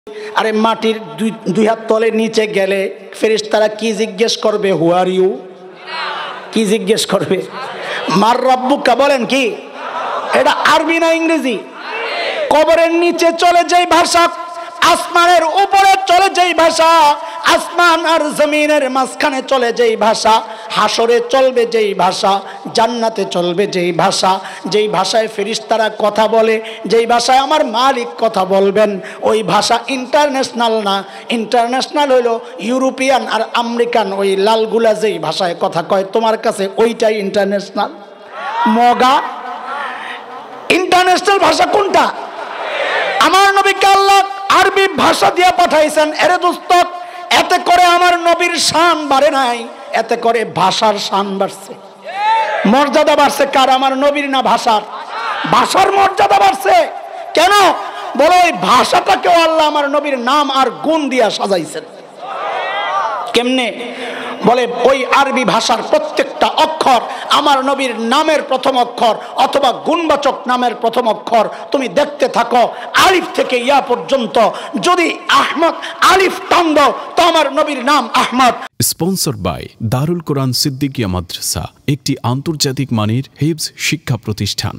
আরে মাটির দুই হাত তলে নিচে গেলে ফেরেশতারা কি জিজ্ঞেস করবে? Who are you? কি জিজ্ঞেস করবে? মার রাব্বুকা বলেন কি? এটা আরবি না ইংরেজি? কবরের নিচে চলে যেই ভাষা, আসমানের উপরে চলে যেই ভাষা, আসমান আর জমিনের মাঝখানে চলে যেই ভাষা, হাসরে চলবে যেই ভাষা, জান্নাতে চলবে যেই ভাষা, যেই ভাষায় ফেরেশতারা কথা বলে, যেই ভাষায় আমার মালিক কথা বলবেন, ওই ভাষা ইন্টারন্যাশনাল না। ইন্টারন্যাশনাল হইলো ইউরোপিয়ান আর আমেরিকান, ওই লালগুলা যেই ভাষায় কথা কয় তোমার কাছে ওইটাই ইন্টারন্যাশনাল। মগা ইন্টারন্যাশনাল ভাষা কোনটা? আমার নবীকে আল্লাহ আরবি ভাষা দিয়ে পাঠাইছেন। এরে দোস্ত, এতে করে আমার নবীর শান বাড়ে নাই, এতে করে ভাষার শান বাড়ছে, মর্যাদা বাড়ছে। কার? আমার নবীর না ভাষার? ভাষার মর্যাদা বাড়ছে। কেন? বলো ওই ভাষাটাকেও আল্লাহ আমার নবীর নাম আর গুণ দিয়া সাজাইছেন। কেমনে? বলে ওই আরবি ভাষার প্রত্যেকটা অক্ষর আমার নবীর নামের প্রথম অক্ষর অথবা গুণবাচক নামের প্রথম অক্ষর। তুমি দেখতে থাকো আলিফ থেকে ইয়া পর্যন্ত, যদি আহমদ আলিফ টান দাও তো আমার নবীর নাম আহমদ। স্পন্সর বাই দারুল কোরআন সিদ্দিকিয়া মাদ্রাসা, একটি আন্তর্জাতিক মানের হিফজ শিক্ষা প্রতিষ্ঠান।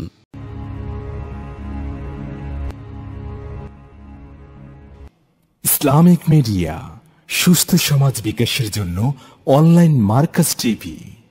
ইসলামিক মিডিয়া, সুস্থ সমাজ বিকাশের জন্য অনলাইন মার্কাজ টিভি।